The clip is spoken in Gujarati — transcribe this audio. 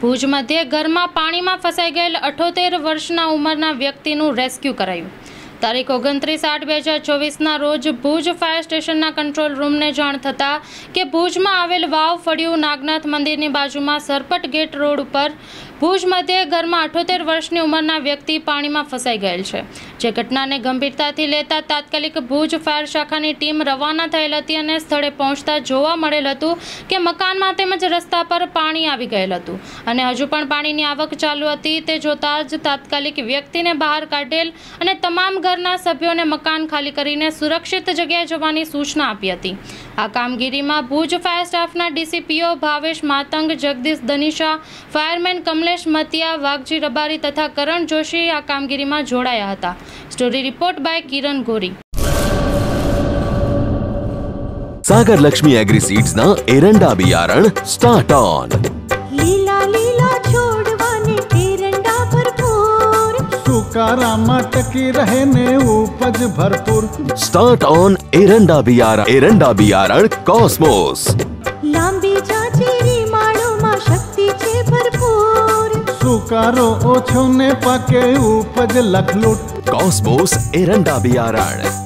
ભુજ મધ્યે ઘરમાં પાણીમાં ફસાઈ ગયેલ 78 વર્ષના ઉંમરના વ્યક્તિનું રેસ્ક્યુ કરાયું। તારીખ 29/8/2024ના રોજ ભુજ ફાયર સ્ટેશનના કંટ્રોલ રૂમને જાણ થતાં કે ભુજમાં આવેલ વાવ ફળિયું નાગનાથ મંદિરની બાજુમાં સરપટ ગેટ રોડ ઉપર ભુજ મધ્યે ઘરમાં 78 વર્ષની ઉંમરના વ્યક્તિ પાણીમાં ફસાઈ ગયેલ છે, જે ઘટનાને ગંભીરતાથી લેતા તાત્કાલિક ભુજ ફાયર શાખાની ટીમ રવાના થયેલ હતી અને સ્થળે પહોંચતા જોવા મળેલ હતું કે મકાનમાં તેમજ રસ્તા પર પાણી આવી ગયેલ હતું અને હજુ પણ પાણીની આવક ચાલુ હતી। તે જોતા જ તાત્કાલિક વ્યક્તિને બહાર કાઢેલ અને તમામ ઘરના સભ્યોને મકાન ખાલી કરીને સુરક્ષિત જગ્યાએ જવાની સૂચના આપી હતી। આ કામગીરીમાં ભુજ ફાયર સ્ટાફના ડીસીપીઓ ભાવેશ માતંગ, જગદીશ દનીશા, ફાયરમેન કમલેશ મતિયા, વાઘજી રબારી તથા કરણ જોશી આ કામગીરીમાં જોડાયા હતા। Story report by Kiran Gori. Sagar Lakshmi agree seeds ना एरंडा बियारण स्टार्ट ऑन। लीला लीला छोड़वाने एरंडा भरपूर, सुकारामा टकी रहे ने उपज भरपूर। स्टार्ट ऑन एरंडा बियारण कॉस्मोस। लांबी जाचेरी माळो में शक्ति छे भरपूर, सुकारो ओछो ने पाके उपज लखलूट। कॉस्मोस एरंडा बियारण।